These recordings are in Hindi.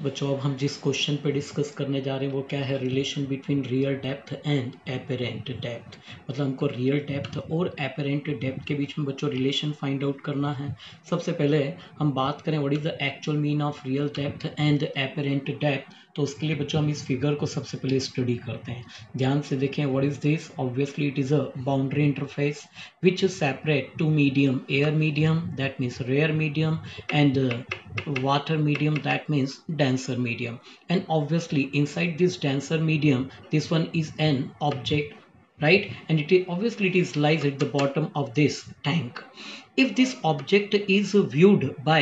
तो बच्चों अब हम जिस क्वेश्चन पे डिस्कस करने जा रहे हैं वो क्या है, relation between real depth and apparent depth. मतलब हमको रियल डेप्थ और एपेरेंट डेप्थ के बीच में बच्चों रिलेशन फाइंड आउट करना है। सबसे पहले हम बात करें what is the actual mean of real depth and apparent depth, तो उसके लिए बच्चों हम इस फिगर को सबसे पहले स्टडी करते हैं। ध्यान से देखें, what is this, obviously it is a boundary interface which separate two medium, air medium that means rare medium and water medium that means denser medium. And obviously inside this denser medium this one is an object, right? And obviously it is lies at the bottom of this tank. If this object is viewed by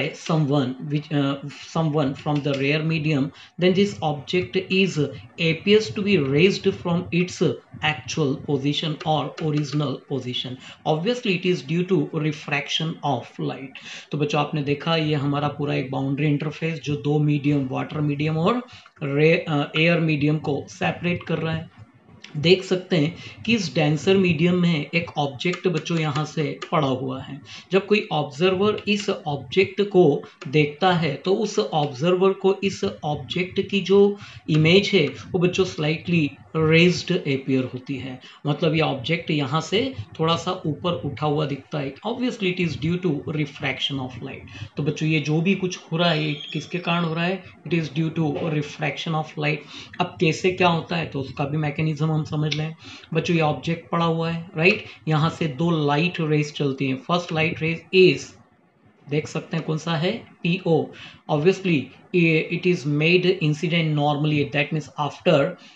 someone from the rare medium, then this object is appears to be raised from its actual position or original position. Obviously it is due to refraction of light. तो बच्चों आपने देखा ये हमारा पूरा एक बाउंड्री इंटरफेस जो दो मीडियम, वाटर मीडियम और एयर मीडियम को सेपरेट कर रहा है। देख सकते हैं कि इस डेंसर मीडियम में एक ऑब्जेक्ट बच्चों यहाँ से पड़ा हुआ है। जब कोई ऑब्जर्वर इस ऑब्जेक्ट को देखता है तो उस ऑब्जर्वर को इस ऑब्जेक्ट की जो इमेज है वो बच्चों स्लाइटली रेज्ड अपीयर होती है। मतलब ये ऑब्जेक्ट यहाँ से थोड़ा सा ऊपर उठा हुआ दिखता है। Obviously it is due to refraction of light. तो बच्चों ये जो भी कुछ हो रहा है ये किसके कारण हो रहा है, it is due to refraction of light. अब कैसे क्या होता है तो उसका भी मैकेनिज्म हम समझ लें। बच्चों ये ऑब्जेक्ट पड़ा हुआ है, राइट? यहाँ से दो लाइट रेज चलती हैं। फर्स्ट लाइट रेज इज, देख सकते हैं कौन सा है, PO. Obviously it is made incident normally, that means after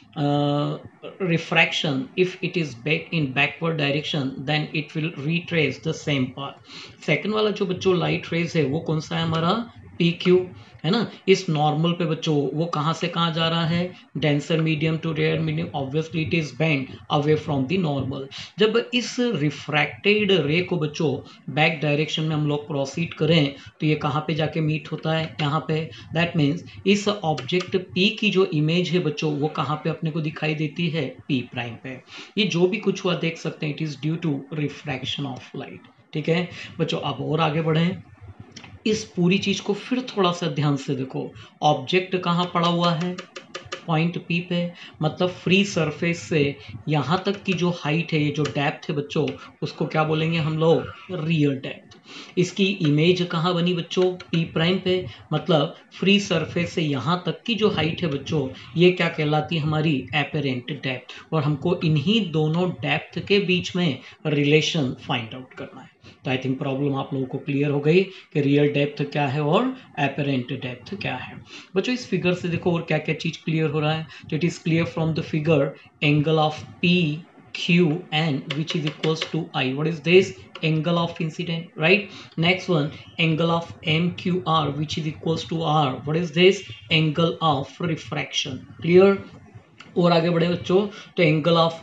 refraction. If it is back in backward direction then it will retrace the same path. Second वाला जो बच्चों लाइट रेज है वो कौन सा है हमारा, PQ, है ना? इस नॉर्मल पे बच्चों वो कहाँ से कहाँ जा रहा है, denser medium to rare medium. Obviously it is bend away from the normal. जब इस रिफ्रैक्टेड रे को बच्चों बैक डायरेक्शन में हम लोग प्रोसीड करें तो ये कहाँ पे जाके मीट होता है, यहाँ पे। दैट मीन्स इस ऑब्जेक्ट P की जो इमेज है बच्चों वो कहाँ पे अपने को दिखाई देती है, P प्राइम पे। ये जो भी कुछ हुआ देख सकते हैं it is due to refraction of light. ठीक है बच्चों, अब और आगे बढ़ें। इस पूरी चीज को फिर थोड़ा सा ध्यान से देखो। ऑब्जेक्ट कहाँ पड़ा हुआ है, पॉइंट P पे। मतलब फ्री सरफेस से यहाँ तक की जो हाइट है, ये जो डेप्थ है बच्चों, उसको क्या बोलेंगे हम लोग, रियल डेप्थ। इसकी इमेज कहाँ बनी बच्चों, P प्राइम पे। मतलब फ्री सरफेस से यहाँ तक की जो हाइट है बच्चों ये क्या कहलाती है, हमारी एपेरेंट डेप्थ। और हमको इन्हीं दोनों डेप्थ के बीच में रिलेशन फाइंड आउट करना है। तो आई थिंक प्रॉब्लम आप लोगों को क्लियर हो गई कि रियल डेप्थ क्या है और एपेरेंट डेप्थ क्या है। बच्चों इस फिगर से देखो और क्या क्या चीज क्लियर हो रहा है। तो it is clear from the figure angle of PQN which is equals to I. What is this? Angle of incident, right? Next one, angle of MQR which is equals to R. What is this? Angle of refraction. Clear? और आगे बढ़े बच्चों, तो angle of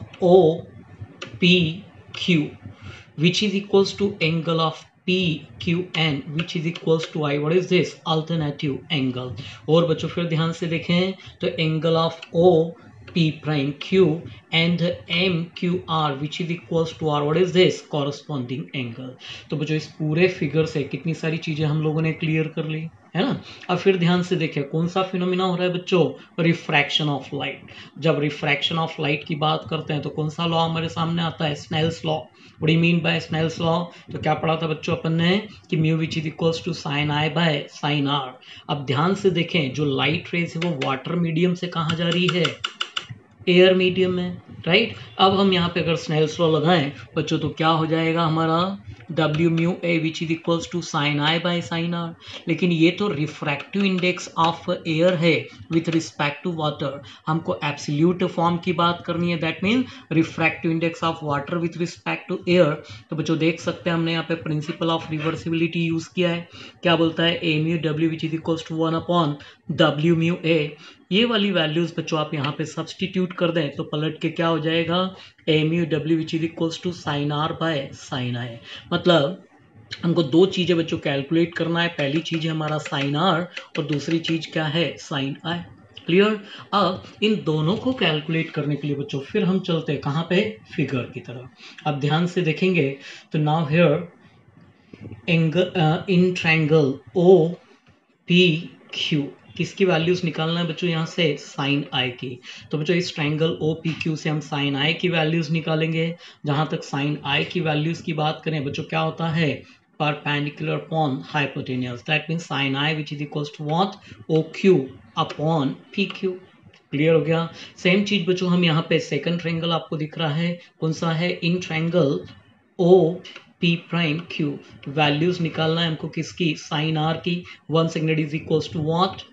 OPQ which is equals to angle of PQN which is equals to I. What is this? Alternative angle. और बच्चों फिर ध्यान से देखें तो angle of OP prime Q and MQR which is equals to R. What is this? Corresponding angle. तो बच्चों इस पूरे फिगर से कितनी सारी चीजें हम लोगों ने क्लियर कर ली, है ना? अब फिर ध्यान से देखें कौन सा फिनोमिना हो रहा है बच्चों, रिफ्रैक्शन ऑफ लाइट। जब रिफ्रैक्शन ऑफ लाइट की बात करते हैं तो कौन सा लॉ हमारे सामने आता है, Snell's law. What do you mean by Snell's law? तो क्या पढ़ा था बच्चों अपन ने कि mu which is equals to sine i by sine r. अब ध्यान से देखें जो लाइट रेज है वो वाटर मीडियम से कहाँ जा रही है, एयर मीडियम में, राइट? अब हम यहाँ पे अगर स्नेल्स लॉ लगाएं बच्चों तो क्या हो जाएगा हमारा, W mu A which is equals to sine i by sine r. लेकिन ये तो रिफ्रैक्टिव इंडेक्स ऑफ एयर है विथ रिस्पेक्ट टू वाटर। हमको एब्सोल्यूट फॉर्म की बात करनी है, that mean refractive index of water with respect to air. तो बच्चों देख सकते हैं हमने यहाँ पे प्रिंसिपल ऑफ रिवर्सिबिलिटी यूज किया है। क्या बोलता है, A mu W which is equals to 1 upon W mu A। ये वाली वैल्यूज बच्चों आप यहाँ पे सब्सटीट्यूट कर दें तो पलट के क्या हो जाएगा, A mu W which is equals to sine R by sine I। मतलब हमको दो चीजें बच्चों कैलकुलेट करना है। पहली चीज है हमारा साइन R और दूसरी चीज क्या है, साइन I। क्लियर? अब इन दोनों को कैलकुलेट करने के लिए बच्चों फिर हम चलते हैं कहाँ पे, फिगर की तरफ। अब ध्यान से देखेंगे तो now here angle in triangle OPQ, किसकी वैल्यूज निकालना है बच्चों यहाँ से, साइन आई की। तो बच्चों इस ट्रायंगल ओ पी क्यू से हम साइन आई की वैल्यूज निकालेंगे। जहां तक साइन आई की वैल्यूज की बात करें बच्चों, क्या होता है, perpendicular upon hypotenuse, that means sine i which is equals to what, O Q upon P Q. Clear हो गया। सेम चीज बच्चों हम यहाँ पे सेकंड ट्रायंगल आपको दिख रहा है, कौन सा है, in triangle O P prime Q, values निकालना है हमको किसकी, साइन आर की। One second is equals to what,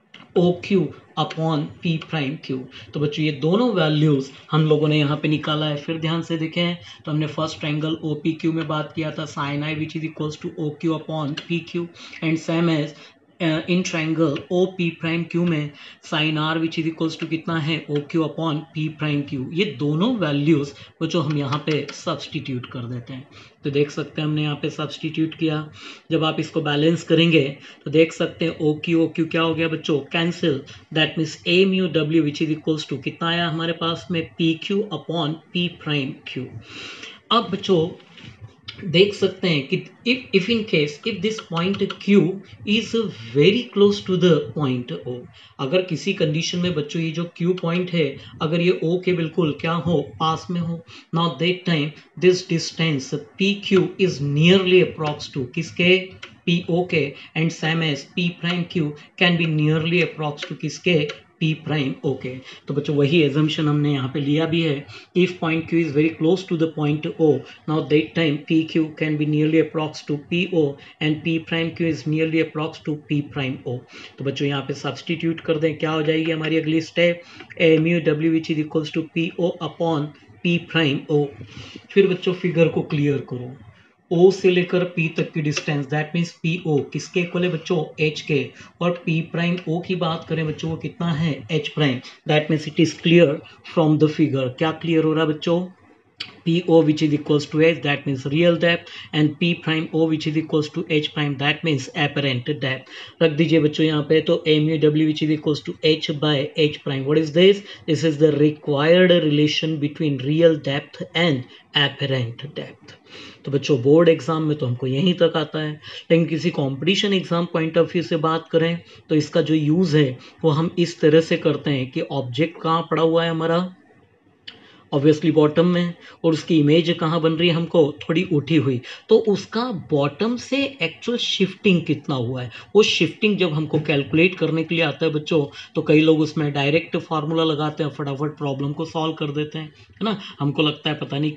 O Q upon P prime Q. तो बच्चों ये दोनों वैल्यूज हम लोगों ने यहाँ पे निकाला है। फिर ध्यान से देखें तो हमने first triangle O P Q में बात किया था sine i which is equals to O Q upon P Q, and same as in triangle O P prime Q में sine r which is equals to कितना है, O Q upon P prime Q. ये दोनों वैल्यूज बच्चों हम यहाँ पे सब्सटीट्यूट कर देते हैं। तो देख सकते हैं हमने यहाँ पे सब्सटीट्यूट किया। जब आप इसको बैलेंस करेंगे तो देख सकते हैं ओ क्यू क्या हो गया बच्चों, cancel, that means a mu डब्ल्यू विच इज इक्वल्स टू कितना आया हमारे पास में, P Q upon P prime Q. अब बच्चों देख सकते हैं कि if in case if this point Q is very close to the point O, अगर किसी कंडीशन में बच्चों ये जो Q पॉइंट है अगर ये O के बिल्कुल क्या हो, पास में हो, now that time this distance PQ is nearly approx to किसके, PO के, and same as P prime Q can be nearly approx to किसके, P प्राइम ओके। तो बच्चों वही एजम्पशन हमने यहाँ पे लिया भी है, if point Q is very close to the point O, now that time PQ can be nearly approx to PO and P prime Q is nearly approx to P prime O। तो बच्चों यहाँ पे सब्सटीट्यूट कर दें, क्या हो जाएगी हमारी अगली स्टेप, ए म्यू डब्ल्यू which is equals to PO upon P prime O। फिर बच्चों फिगर को क्लियर करो, O से लेकर P तक की डिस्टेंस, दैट मीन्स PO किसके इक्वल है बच्चों, H के, और P प्राइम O की बात करें बच्चों वो कितना है, H prime, that means it is clear from the figure. क्या क्लियर हो रहा है बच्चों, PO which is equals to H, that means real depth, and P prime O which is equals to H prime, that means apparent depth। रख दीजिए बच्चों यहाँ पे, तो mu W which is equals to H by H prime, what is this, this is the required relation between real depth and apparent depth। तो बच्चों बोर्ड एग्जाम में तो हमको यहीं तक आता है, लेकिन किसी competition exam point of view से बात करें तो इसका जो यूज़ है वो हम इस तरह से करते हैं कि ऑब्जेक्ट कहाँ पड़ा हुआ है हमारा, ऑब्वियसली बॉटम में, और उसकी इमेज कहाँ बन रही है हमको, थोड़ी उठी हुई, तो उसका बॉटम से एक्चुअल शिफ्टिंग कितना हुआ है, वो शिफ्टिंग जब हमको कैलकुलेट करने के लिए आता है बच्चों, तो कई लोग उसमें डायरेक्ट फार्मूला लगाते हैं, फटाफट प्रॉब्लम को सॉल्व कर देते हैं, है ना। हमको लगता है पता नहीं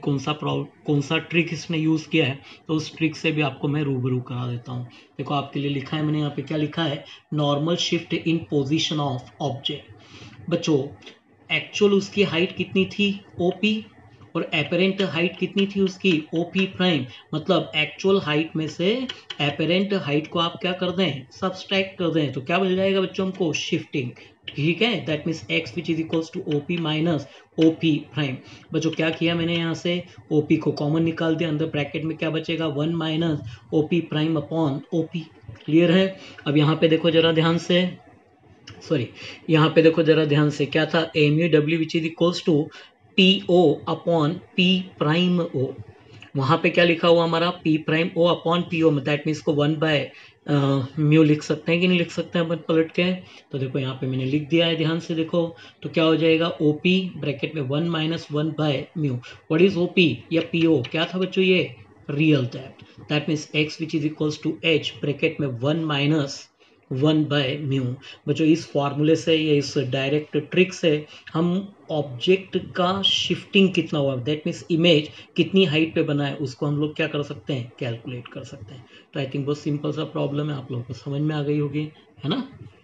कौन सा ट्रिक इसने यूज़ किया है, तो उस ट्रिक से भी आपको मैं रूबरू करा देता हूँ। देखो आपके लिए लिखा है मैंने यहाँ पे, क्या लिखा है, normal shift in position of object. बच्चों एक्चुअल उसकी हाइट कितनी थी, OP, और एपरेंट हाइट कितनी थी उसकी, OP प्राइम, मतलब एक्चुअल हाइट में से एपरेंट हाइट को आप क्या कर दें, सब्सट्रैक्ट कर दें, तो क्या मिल जाएगा बच्चों हमको, शिफ्टिंग, ठीक है, that means x which is equals to OP minus OP prime. बच्चों क्या किया मैंने यहाँ से, OP को कॉमन निकाल दिया, अंदर ब्रैकेट में क्या बचेगा, 1 minus OP prime upon OP। Clear है। अब यहाँ पे देखो जरा ध्यान से, सॉरी यहाँ पे देखो जरा ध्यान से, क्या था, M U W which is equals to PO upon P prime O। वहाँ पे क्या लिखा हुआ हमारा, P prime O upon PO, that means को 1 बाय म्यू लिख सकते हैं कि नहीं लिख सकते हैं अपन पलट के, तो देखो यहाँ पे मैंने लिख दिया है, ध्यान से देखो, तो क्या हो जाएगा, OP ब्रैकेट में 1 minus 1 by mu, what is OP या PO, क्या था बच्चों ये, real depth, that means x which is equals to H bracket में 1 माइनस 1 बाय म्यू। बच्चों इस फॉर्मूले से या इस डायरेक्ट ट्रिक से हम ऑब्जेक्ट का शिफ्टिंग कितना हुआ, दैट मीन्स इमेज कितनी हाइट पे बना है, उसको हम लोग क्या कर सकते हैं, कैलकुलेट कर सकते हैं। तो आई थिंक बहुत सिंपल सा प्रॉब्लम है, आप लोगों को समझ में आ गई होगी, है ना।